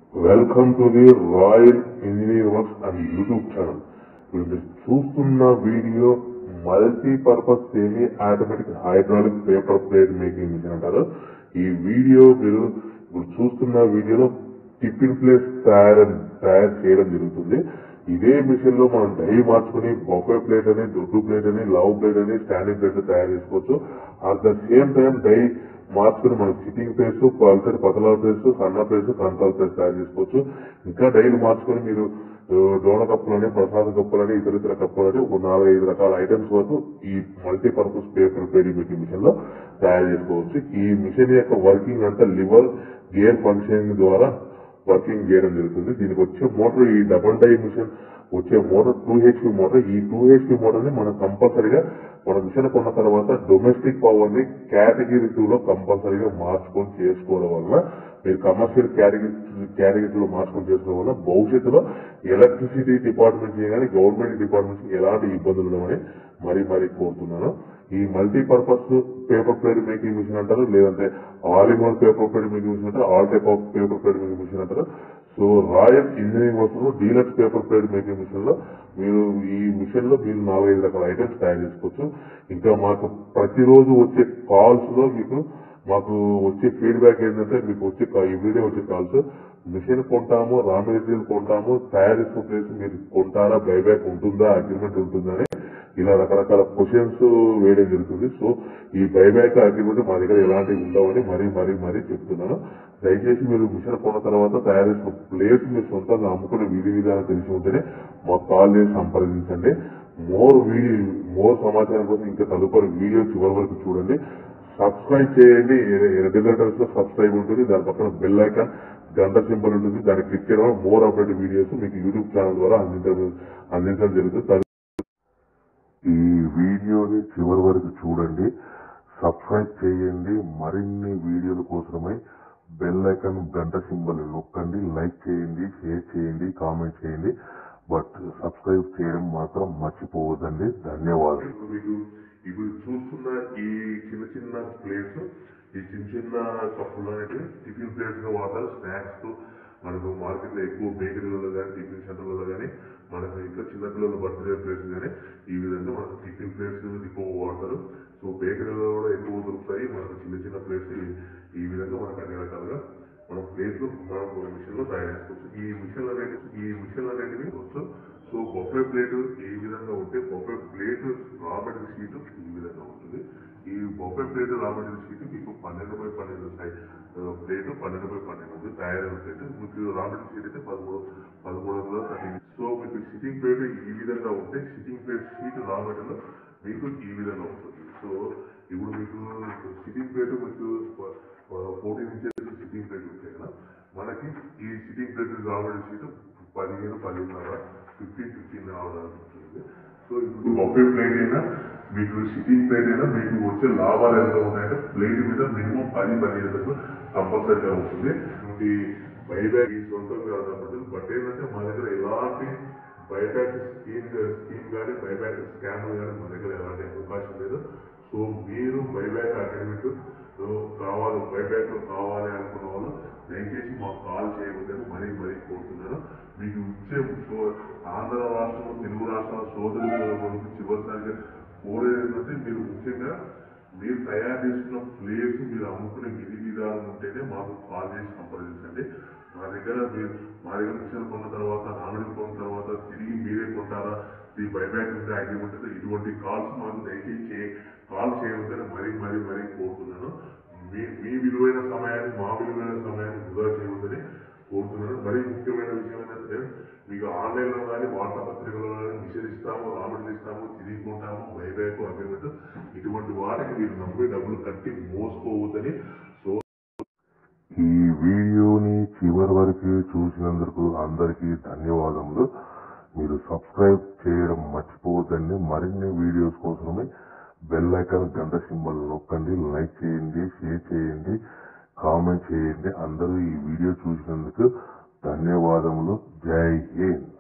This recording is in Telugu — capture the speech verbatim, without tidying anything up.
Welcome to the Royal Engineer Works and YouTube channel. మీరు చూస్తున్న video multipurpose semi automatic hydraulic paper plate making machine అంటారు. ఈ వీడియో మీరు ఇప్పుడు చూస్తున్న వీడియోలో టిఫిన్ ప్లేట్ తయారు తయారు చేయడం జరుగుతుంది. ఇదే మిషన్ లో మనం డై మార్చుకుని బొఫే ప్లేట్ అని, దొడ్డు ప్లేట్ అని, లవ్ ప్లేట్ అని, స్టాండింగ్ ప్లేట్ తయారు చేసుకోవచ్చు. At the same time die మార్చుకుని మనం సిట్టింగ్ ప్లేస్, పల్సర్ పతలా ప్లేస్, సన్న ప్లేస్, కంట్రోల్ ప్లేస్ తయారు చేసుకోవచ్చు. ఇంకా డైలు మార్చుకుని మీరు డోన కప్పులని, ప్రసాద కప్పులని, ఇతర ఇతర కప్పులని ఒక నాలుగు ఐదు రకాల ఐటమ్స్ వరకు ఈ multipurpose paper plate making machine లో తయారు చేసుకోవచ్చు. ఈ మిషన్ యొక్క వర్కింగ్ అంతా లివర్ గేర్ ఫంక్షనింగ్ ద్వారా వర్కింగ్ చేయడం జరుగుతుంది. దీనికి వచ్చే మోటార్, ఈ డబుల్ డై మిషన్ వచ్చే మోటార్ టూ హెచ్పి మోటార్. ఈ టూ హెచ్పి మోటార్ ని మనం కంపల్సరీగా మన మిషన్ కొన్న తర్వాత డొమెస్టిక్ పవర్ ని కేటగిరీ టూ లో కంపల్సరీగా మార్చుకొని చేసుకోవడం వల్ల, మీరు కమర్షియల్ కేటగిరీ కేటగిరీలో మార్చుకొని చేసుకోవడం వల్ల భవిష్యత్తులో ఎలక్ట్రిసిటీ డిపార్ట్మెంట్ కానీ గవర్నమెంట్ డిపార్ట్మెంట్స్ ఎలాంటి ఇబ్బందులు ఉండవని మరీ మరీ కోరుతున్నాను. ఈ multipurpose paper plate making machine అంటారు, లేదంటే all in one paper plate making machine అంటారు, all type of paper plate making machine అంటారు. సో రాయల్ ఇంజనీరింగ్ వర్క్స్ లో deluxe paper plate making machine లో మీరు ఈ మిషన్ లో మీరు నాలుగైదు రకాల ఐటమ్స్ తయారు చేసుకోవచ్చు. ఇంకా మాకు ప్రతిరోజు వచ్చే కాల్స్ లో మీకు మాకు వచ్చే ఫీడ్బ్యాక్ ఏంటంటే, మీకు వచ్చే ఎవ్రీడే వచ్చే కాల్స్, మిషన్ కొంటాము, రా మెటీరియల్ కొంటాము, తయారు చేసుకున్న ప్లేస్ మీరు కొంటారా, బైబ్యాక్ ఉంటుందా, అగ్రిమెంట్ ఉంటుందా అని ఇలా రకరకాల క్వశ్చన్స్ వేయడం జరుగుతుంది. సో ఈ బైబ్యాక్ అగ్రిమెంట్ మా దగ్గర ఎలాంటివి ఉండవని మరీ మరీ మరీ చెప్తున్నాను. దయచేసి మీరు మిషన్ కొన్న తర్వాత తయారు చేసిన ప్లేస్ మీరు సొంతంగా అమ్ముకునే విధి విధానం తెలిసి ఉంటేనే మాకు కాల్ చేసి సంప్రదించండి. మోర్ వీడియో మోర్ సమాచారం కోసం ఇంకా తదుపరి వీడియో చివరి వరకు చూడండి. సబ్స్క్రైబ్ చేయండి. రెడ్ లెటర్స్ లో సబ్స్క్రైబ్ ఉంటుంది, దాని పక్కన బెల్ ఐకాన్ గంట సింబల్ ఉంటుంది, దాన్ని క్లిక్ చేయడం మోర్ అప్డేట్ వీడియోస్ మీకు యూట్యూబ్ ఛానల్ ద్వారా అందించడం అందించడం జరుగుతుంది. ఈ వీడియోని చివరి వరకు చూడండి, సబ్స్క్రైబ్ చేయండి. మరిన్ని వీడియోల కోసమై బెల్ ఐకాన్ గంట సింబల్ నొక్కండి, లైక్ చేయండి, షేర్ చేయండి, కామెంట్ చేయండి. బట్ సబ్స్క్రైబ్ చేయడం మాత్రం మర్చిపోవద్దండి. ధన్యవాదాలు. మీకు ఇప్పుడు చూస్తున్న ఈ చిన్న చిన్న ప్లేట్స్, ఈ చిన్న చిన్న కప్పులు అనేవి టిఫిన్ ప్లేట్స్ గా వాడతారు. స్నాక్స్ మనకు మార్కెట్ లో ఎక్కువ బేకరీలలో కానీ, టిఫిన్ సెంటర్లలో కానీ, మనకు ఇంకా చిన్నపిల్లల బర్త్డే ప్లేట్స్ కానీ ఈ విధంగా మనకు టిఫిన్ ప్లేట్స్ ఎక్కువ వాడతారు. సో బేకరీలో కూడా ఎక్కువ దొరుకుతాయి మనకు చిన్న చిన్న ప్లేట్స్. ఈ విధంగా మనకు అన్ని రకాలుగా మనం ప్లేట్లు మనం మిషన్ లో తయారు చేసుకోవచ్చు. ఈ మిషన్ అనేది ఈ మిషన్ అనేటివి వచ్చు. సో బొఫే ప్లేట్ ఈ విధంగా ఉంటే, buffet plate raw material sheet ఈ విధంగా ఉంటుంది. ఈ buffet plate raw material sheet మీకు పన్నెండు బై పన్నెండు సైజ్ ప్లేట్, పన్నెండు బై పన్నెండు ఉంది తయారైన ప్లేట్. మీకు రా మెటీరియల్ షీట్ అయితే పదమూడు పదమూడు వందల థర్టీ. సో మీకు సిట్టింగ్ ప్లేట్ ఈ విధంగా ఉంటే, sitting plate sheet raw material మీకు ఈ విధంగా ఉంటుంది. సో ఇప్పుడు మీకు సిట్టింగ్ ప్లేట్ మీకు ఫోర్టీన్ ఇంచెస్ సిట్టింగ్ ప్లేట్ ఉంటాయి కదా, మనకి ఈ sitting plate raw material sheet పదిహేను పదిహేనున్నర ఫిఫ్టీన్ ఫిఫ్టీన్ ఉంటుంది. సో ఇప్పుడు బొఫే ప్లేట్ అయినా మీకు సిట్టింగ్ ప్లేట్ అయినా మీకు వచ్చే లాభాలు ఎంత ఉంటాయంటే, ప్లేట్ మీద మినిమం పది పదిహేను లక్షలు కంపల్సరీగా ఉంటుంది. ఈ బైబ్యాక్ ఈ సొంతం కాదు కాబట్టి, బట్ ఏంటంటే మా దగ్గర ఎలాంటి బైబ్యాక్ స్కీమ్ స్కీమ్ కానీ బైబ్యాక్ స్కామ్ కానీ మా దగ్గర ఎలాంటి అవకాశం లేదు. సో మీరు బైబ్యాక్ అగ్రిమెంట్ కావాలి, బైబ్యాక్ కావాలి అనుకున్న వాళ్ళు దయచేసి మాకు కాల్ చేయవద్దని మరీ మరీ కోరుతున్నాను. మీకు ఇచ్చే ఆంధ్ర రాష్ట్రం, తెలుగు రాష్ట్రాల సోదరులు చివరిసారిగా కోరేది ఏంటంటే, మీరు ముఖ్యంగా మీరు తయారు చేసుకున్న ప్లేస్ మీరు అమ్ముకునే విధి విధానం ఉంటేనే మాకు కాల్ చేసి సంప్రదించండి. మా దగ్గర మీరు మా దగ్గర మిషన్ కొన్న తర్వాత, రామిడి కొన్న తర్వాత తిరిగి మీరే కొంటారా, ఈ బైబ్యాక్ ఉంటే అగ్రిమెంట్ ఉంటే, ఇటువంటి కాల్స్ మాకు దయచేసి కాల్ చేయవద్దని మరీ మరీ మరీ కోరుతున్నాను. మీ మీ విలువైన సమయాన్ని, మా విలువైన సమయాన్ని వృధా చేయవద్దని కోరుతున్నాను. మరీ ముఖ్యమైన విషయం ఏంటంటే, మీకు ఆన్లైన్లో కానీ వార్తా పత్రికల్లో కానీ మిషన్ ఇస్తాము, రామిడి ఇస్తాము, తిరిగి కొంటాము, బైబ్యాక్ అగ్రిమెంట్ ఇటువంటి వాటికి మీరు నమ్మి డబ్బులు కట్టి మోసపోవద్దని. సో ఈ వీడియోని చివరి వరకు చూసినందుకు అందరికీ ధన్యవాదములు. మీరు సబ్స్క్రైబ్ చేయడం మర్చిపోవద్దండి. మరిన్ని వీడియోస్ కోసమే బెల్ ఐకాన్ గంట సింబల్ నొక్కండి, లైక్ చేయండి, షేర్ చేయండి, కామెంట్ చేయండి. అందరూ ఈ వీడియో చూసినందుకు ధన్యవాదములు. జై హింద్.